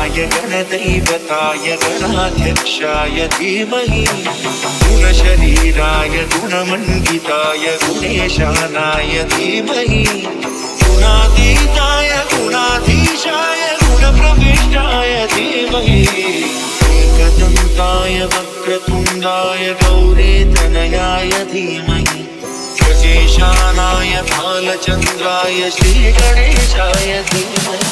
गणाधिपाय गणदैवताय गणाध्यक्षाय धीमहि गुणशरीराय गुणमण्डिताय गुणेशानाय धीमहि गुणातीताय गुणाधीशाय गुणप्रविष्टाय धीमहि एकदन्ताय वक्रतुण्डाय गौरीतनयाय धीमहि गजेशानाय भालचन्द्राय श्रीगणेशाय धीमहि।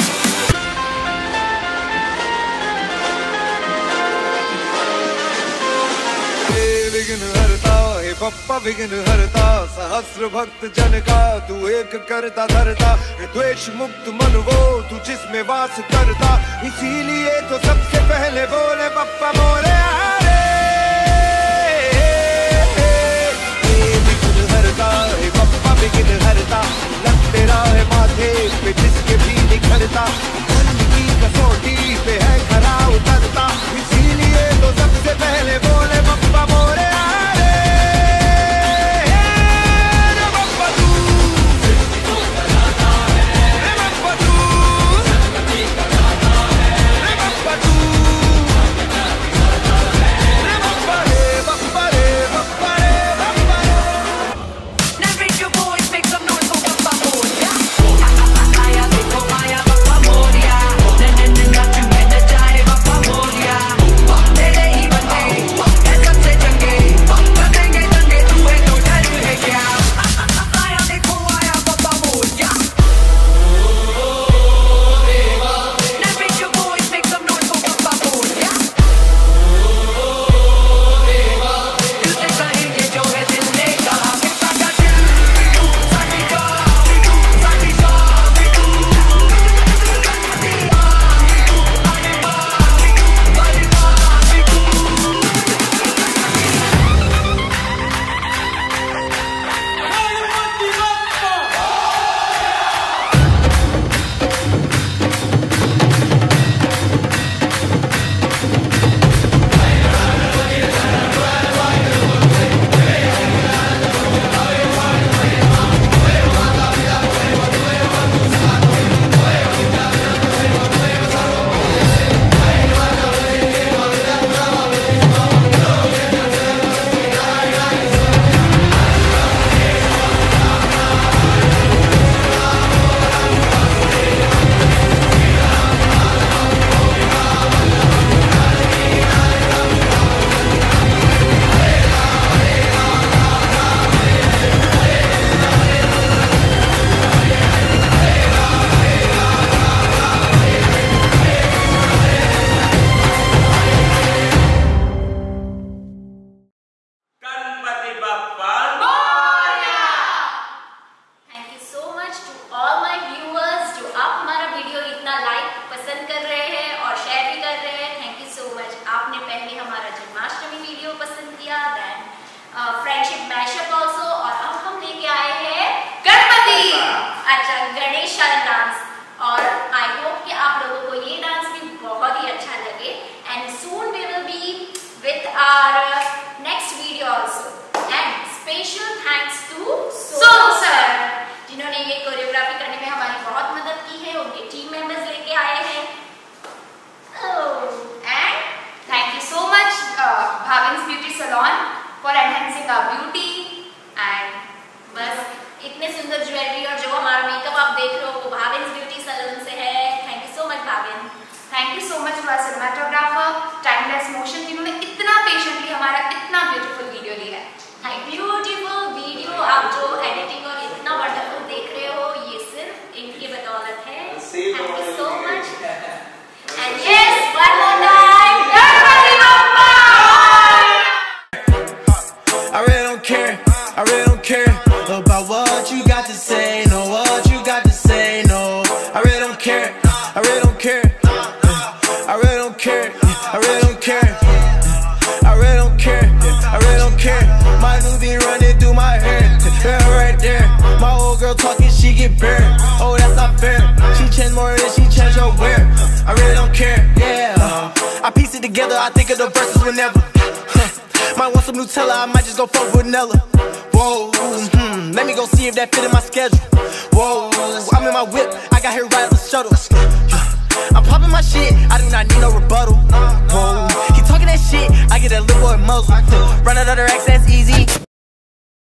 विघ्न हरता हे बप्पा विघ्न हरता सहस्र भक्त जन का तू एक करता धरता द्वेष मुक्त मन वो तू जिसमें वास करता इसीलिए तो सबसे पहले बोले बप्पा मोरे हरे। विघ्न हरता हे बप्पा विघ्न हरता लग तेरा है माथे पे जिसके भी निखरता मन की कसौटी पे है खरा उतरता इसीलिए तो सबसे पहले बोले Bappa Morya friendship mashup also और अब हम लेके आए हैं गणपति। अच्छा, गणेश डांस और आई होप कि आप लोगों को ये डांस भी बहुत ही अच्छा लगे and soon we will be with our next video also and special thanks to Sonu sir जिन्होंने ये कोरियोग्राफी करने में हमारी बहुत मदद की है। उनके टीम मेंबर्स लेके आए हैं and thank you so much Bhavin's beauty salon for enhancing our beauty and बस इतने सुंदर ज्वेलरी और जो हमारा मेकअप आप देख रहे हो वो भाविन्स ब्यूटी सैलून से है। Thank you so much Bhavin. Thank you so much to our cinematographer timeless motion जिन्होंने इतना पेशेंटली हमारा इतना ब्यूटीफुल वीडियो लिया है। ब्यूटीफुल वीडियो आप जो एडिटिंग और इतना वंडरफुल देख रहे हो ये सिर्फ इनकी बदौलत है। Thank you so much and yes one more time Ganpati Bappa. I really don't care, I really don't care about what you got to say, no, what you got to say, no. I really don't care, I really don't care, I really don't care, I really don't care, I really don't care, I really don't care. My newbie running through my hair, right there. My old girl talking, she get burned. Oh, that's not fair. She changed more than she changed her wear. I really don't care, yeah. I piece it together, I think of the verses whenever. Might want some Nutella, I might just go fuck with Nella. Whoa, let me go see if that fit in my schedule. Whoa, I'm in my whip, I got here right on the shuttle. I'm popping my shit, I do not need no rebuttal. Whoa, he talking that shit, I get that little boy muzzle. Run out of their X, that's easy.